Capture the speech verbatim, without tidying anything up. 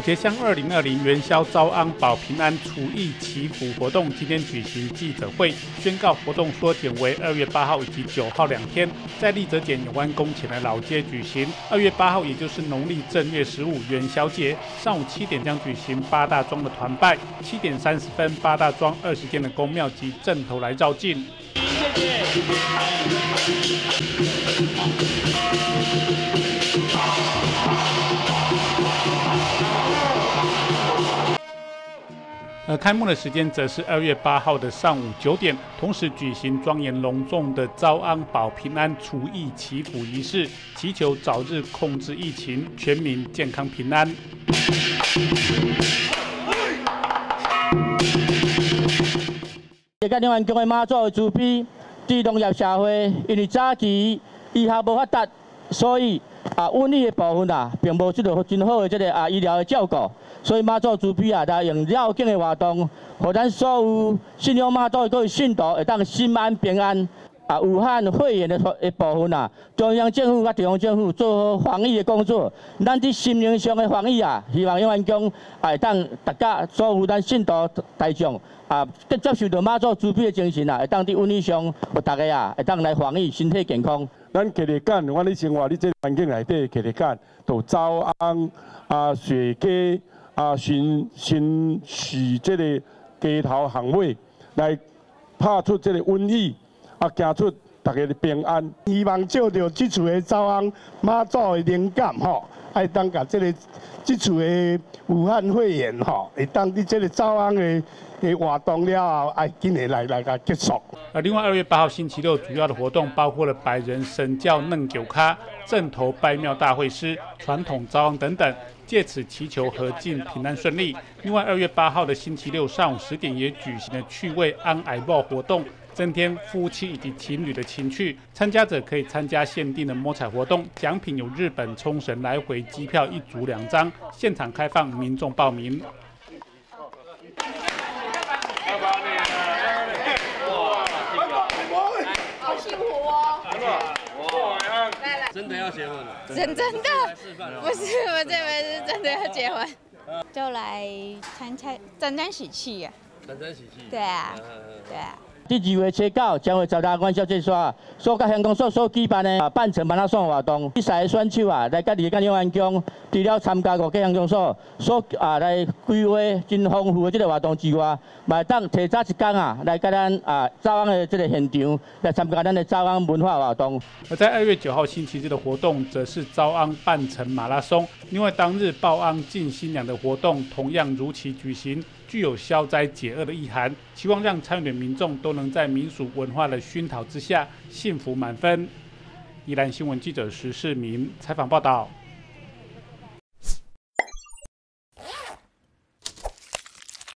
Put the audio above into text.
节乡二零二零元宵招安保平安厨艺祈福活动今天举行记者会，宣告活动缩减为二月八号以及九号两天，在立泽简永安宫前的老街举行。二月八号，也就是农历正月十五元宵节，上午七点将举行八大庄的团拜，七点三十分，八大庄二十间的公庙及阵头来绕境。谢谢。而开幕的时间则是二月八号的上午九点，同时举行庄严隆重的招安保平安厨艺祈福仪式，祈求早日控制疫情，全民健康平安。 甲永安宫的妈祖的慈悲，对农业社会，因为早期医学无发达，所以啊瘟疫的部分啊，并无即个真好的即个啊医疗的照顾。 所以妈祖慈悲啊，来用绕境的活动，互咱所有信仰妈祖的各位信徒会当心安平安。啊，武汉肺炎的的部分啊，中央政府甲地方政府做好防疫的工作。咱伫心灵上的防疫啊，希望永安宫啊会当大家所有咱信徒大众啊，接受到妈祖慈悲的精神啊，会当伫瘟疫上，互大家啊会当来防疫，身体健康。 咱客家干，我咧生活伫这环境内底，客家干就招安啊，雪鸡。 啊，巡巡视这个街头巷尾，来拍出这个瘟疫，啊，行出大家的平安。 希望借着这次的招安妈祖的灵感吼，爱当甲这个这次的武汉肺炎吼，会当伫这个招安的的活动了后，爱今年来来个结束。 而另外，二月八号星期六主要的活动包括了百人神教嫩酒咖、阵头拜庙大会师、传统招安等等。 借此祈求和敬平安顺利。另外，二月八号的星期六上午十点也举行了趣味安爱报活动，增添夫妻以及情侣的情趣。参加者可以参加限定的摸彩活动，奖品有日本冲绳来回机票一组两张，现场开放民众报名。 好幸福哦！来来， 真的要结婚了？ 真真的，不是我这边是真的要结婚，就来参加沾沾喜气呀。 沾沾喜气。 对啊，对啊。 第二月初九将会招大元宵节耍，所甲乡公所所举办的啊半程马拉松活动，比赛的选手啊来甲离甲永安宫，除了参加五个乡公所所啊来规划真丰富的这个活动之外，嘛当提早一天啊来甲咱啊招安的这个现场来参加咱的招安文化活动。 而在二月九号星期日的活动，则是招安半程马拉松。另外，当日报安敬新娘的活动同样如期举行。 具有消灾解厄的意涵，希望让参与的民众都能在民俗文化的熏陶之下，幸福满分。宜兰新闻记者石世明采访报道。